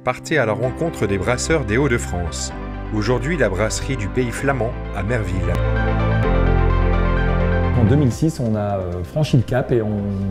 partez à la rencontre des brasseurs des Hauts-de-France. Aujourd'hui, la brasserie du Pays Flamand à Merville. En 2006, on a franchi le cap et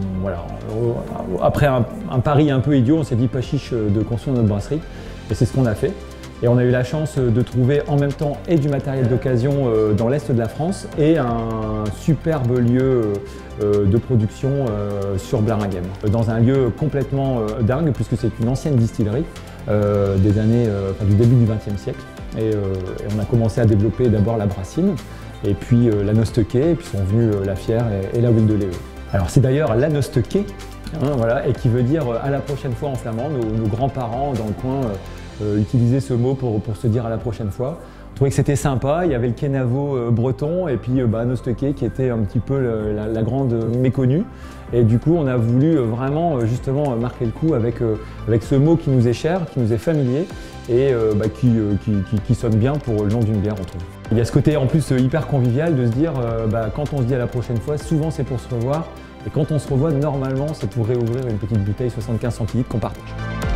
après un pari un peu idiot, on s'est dit pas chiche de construire notre brasserie. Et c'est ce qu'on a fait. Et on a eu la chance de trouver en même temps et du matériel d'occasion dans l'est de la France et un superbe lieu de production sur Blaringhem. Dans un lieu complètement dingue puisque c'est une ancienne distillerie du début du XXe siècle. Et on a commencé à développer d'abord la brassine et puis la nostequée, et puis sont venus la fière et la huile de lait. Alors c'est d'ailleurs la nostequée, voilà, et qui veut dire à la prochaine fois en flamand. Nos grands-parents dans le coin utiliser ce mot pour se dire à la prochaine fois. On trouvait que c'était sympa, il y avait le kenavo breton et puis nostequée qui était un petit peu la grande méconnue. Et du coup on a voulu vraiment justement marquer le coup avec ce mot qui nous est cher, qui nous est familier et qui sonne bien pour le nom d'une bière, on trouve. Il y a ce côté en plus hyper convivial de se dire quand on se dit à la prochaine fois, souvent c'est pour se revoir. Et quand on se revoit, normalement c'est pour réouvrir une petite bouteille 75 centilitres qu'on partage.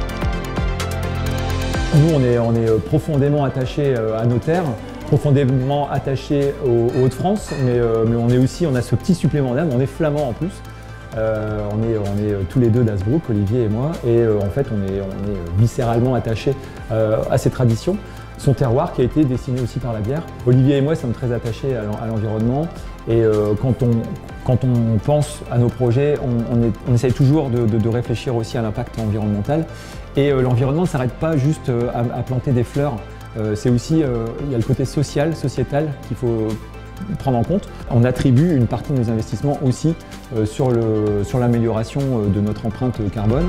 Nous, on est profondément attachés à nos terres, profondément attachés aux Hauts-de-France, mais on a ce petit supplément d'âme, on est flamands en plus. On est tous les deux d'Hasbrook, Olivier et moi, et en fait on est viscéralement attachés à ces traditions. Son terroir qui a été dessiné aussi par la bière. Olivier et moi sommes très attachés à l'environnement et quand on pense à nos projets, on essaye toujours de réfléchir aussi à l'impact environnemental. Et l'environnement ne s'arrête pas juste à planter des fleurs, c'est aussi, il y a le côté sociétal qu'il faut prendre en compte. On attribue une partie de nos investissements aussi sur l'amélioration de notre empreinte carbone.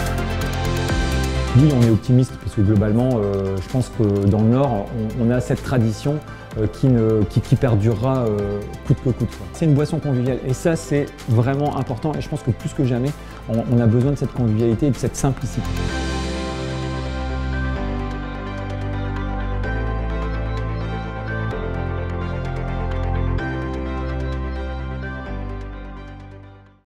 Oui, on est optimiste parce que globalement, je pense que dans le Nord, on a cette tradition qui perdurera coûte que coûte. C'est une boisson conviviale et ça, c'est vraiment important et je pense que plus que jamais, on a besoin de cette convivialité et de cette simplicité.